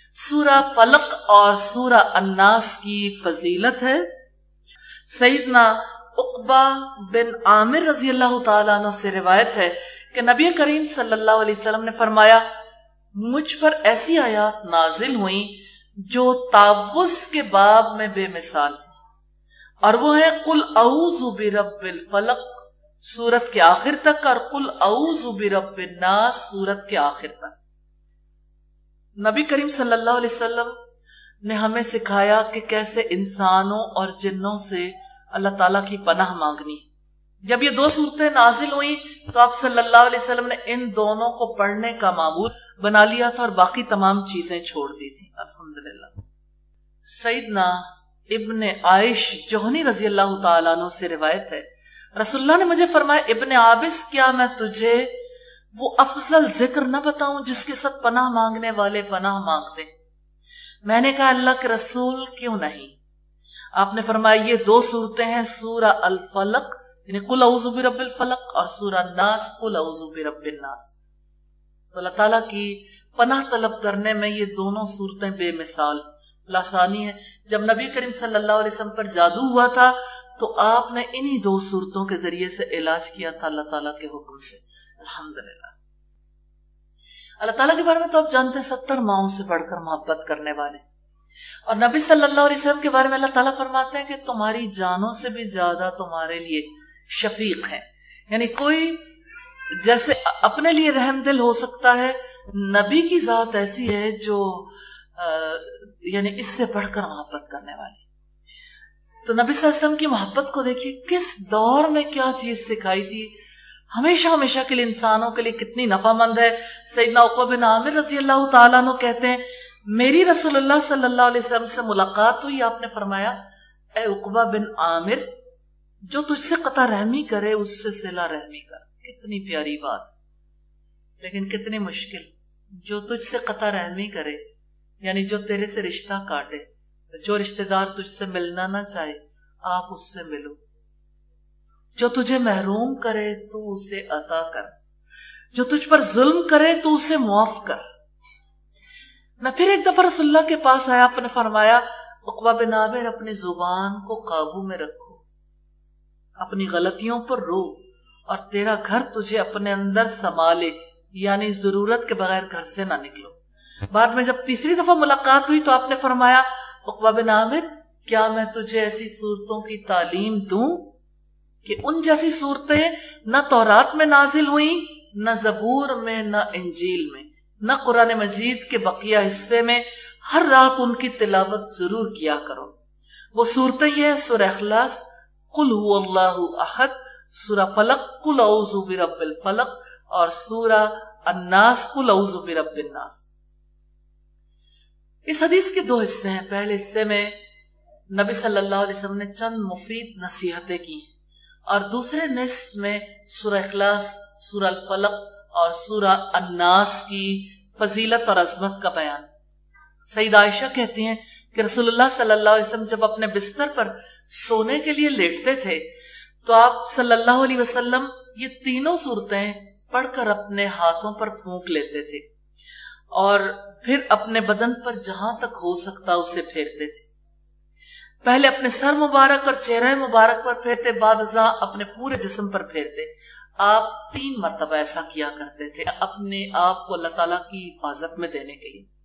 سورہ فلق اور سورہ الناس کی فضیلت ہے۔ سیدنا عقبہ بن عامر رضی اللہ تعالیٰ عنہ سے روایت ہے کہ نبی کریم صلی اللہ علیہ وسلم نے فرمایا مجھ پر ایسی آیات نازل ہوئیں جو تعوذ کے باب میں بے مثال ہیں، اور وہ ہے قل اعوذ برب الفلق سورت کے آخر تک اور قل اعوذ برب الناس سورت کے آخر تک۔ نبی کریم صلی اللہ علیہ وسلم نے ہمیں سکھایا کہ کیسے انسانوں اور جنوں سے اللہ تعالیٰ کی پناہ مانگنی۔ جب یہ دو صورتیں نازل ہوئیں تو آپ صلی اللہ علیہ وسلم نے ان دونوں کو پڑھنے کا معمول بنا لیا تھا اور باقی تمام چیزیں چھوڑ دی تھی۔ الحمدللہ۔ سیدنا ابن عائش جوہنی رضی اللہ تعالیٰ عنہ سے روایت ہے رسول اللہ نے مجھے فرمایا ابن عابس کیا میں تجھے وہ افضل ذکر نہ بتاؤں جس کے ساتھ پناہ مانگنے والے پناہ مانگتے؟ میں نے کہا اللہ کے رسول کیوں نہیں؟ آپ نے فرمایا یہ دو صورتیں ہیں، سورہ الفلق یعنی قل اعوذ برب الفلق اور سورہ الناس قل اعوذ برب الناس۔ تو اللہ تعالیٰ کی پناہ طلب کرنے میں یہ دونوں صورتیں بے مثال لاسانی ہے۔ جب نبی کریم صلی اللہ علیہ وسلم پر جادو ہوا تھا تو آپ نے انہی دو صورتوں کے ذریعے سے علاج کیا تھا اللہ تعالیٰ کے حکم سے۔ الحمدللہ۔ اللہ تعالیٰ کے بارے میں تو آپ جانتے ہیں 70 ماؤں سے بڑھ کر محبت کرنے والے، اور نبی صلی اللہ علیہ وسلم کے بارے میں اللہ تعالیٰ فرماتے ہیں کہ تمہاری جانوں سے بھی زیادہ تمہارے لیے شفیق ہیں، یعنی کوئی جیسے اپنے لیے رحم دل ہو سکتا ہے، نبی کی ذات ایسی ہے جو یعنی اس سے بڑھ کر محبت کرنے والی۔ تو نبی صلی اللہ علیہ وسلم کی محبت کو دیکھیے کس دور میں کیا چیز سکھائی تھی، ہمیشہ ہمیشہ کے لیے انسانوں کے لیے کتنی نفع مند ہے۔ سیدنا عقبہ بن عامر رضی اللہ تعالیٰ عنہ کہتے ہیں میری رسول اللہ صلی اللہ علیہ وسلم سے ملاقات ہوئی، آپ نے فرمایا اے عقبہ بن عامر جو تجھ سے قطع رحمی کرے اس سے صلہ رحمی کر۔ کتنی پیاری بات، لیکن کتنی مشکل۔ جو تجھ سے قطع رحمی کرے یعنی جو تیرے سے رشتہ کاٹے، جو رشتہ دار تجھ سے ملنا نہ چاہے آپ اس سے ملو، جو تجھے محروم کرے تو اسے عطا کر، جو تجھ پر ظلم کرے تو اسے معاف کر۔ میں پھر ایک دفعہ رسول اللہ کے پاس آیا، آپ نے فرمایا عقبہ بن عامر اپنی زبان کو قابو میں رکھو، اپنی غلطیوں پر رو، اور تیرا گھر تجھے اپنے اندر سنبھالے، یعنی ضرورت کے بغیر گھر سے نہ نکلو۔ بعد میں جب تیسری دفعہ ملاقات ہوئی تو آپ نے فرمایا عقبہ بن عامر کیا میں تجھے ایسی صورتوں کی تعلیم دوں کہ ان جیسی صورتیں نہ تورات میں نازل ہوئیں، نہ زبور میں، نہ انجیل میں، نہ قرآن مجید کے بقیہ حصے میں، ہر رات ان کی تلاوت ضرور کیا کرو۔ وہ صورتیں یہ ہیں سورہ اخلاص قل هو اللہ احد، سورہ فلق قل اعوذ برب الفلق اور سورہ الناس قل اعوذ برب الناس۔ اس حدیث کے دو حصے ہیں، پہلے حصے میں نبی صلی اللہ علیہ وسلم نے چند مفید نصیحتیں کی اور دوسرے نصف میں سورہ اخلاص، سورہ الفلق اور سورہ الناس کی فضیلت اور عظمت کا بیان۔ سیدہ عائشہ کہتی ہیں کہ رسول اللہ صلی اللہ علیہ وسلم جب اپنے بستر پر سونے کے لیے لیٹتے تھے تو آپ صلی اللہ علیہ وسلم یہ تینوں صورتیں پڑھ کر اپنے ہاتھوں پر پھونک لیتے تھے اور پھر اپنے بدن پر جہاں تک ہو سکتا اسے پھیرتے تھے۔ پہلے اپنے سر مبارک اور چہرہ مبارک پر پھیرتے، بعد ازاں اپنے پورے جسم پر پھیرتے۔ آپ 3 مرتبہ ایسا کیا کرتے تھے اپنے آپ کو اللہ تعالیٰ کی حفاظت میں دینے کے لیے۔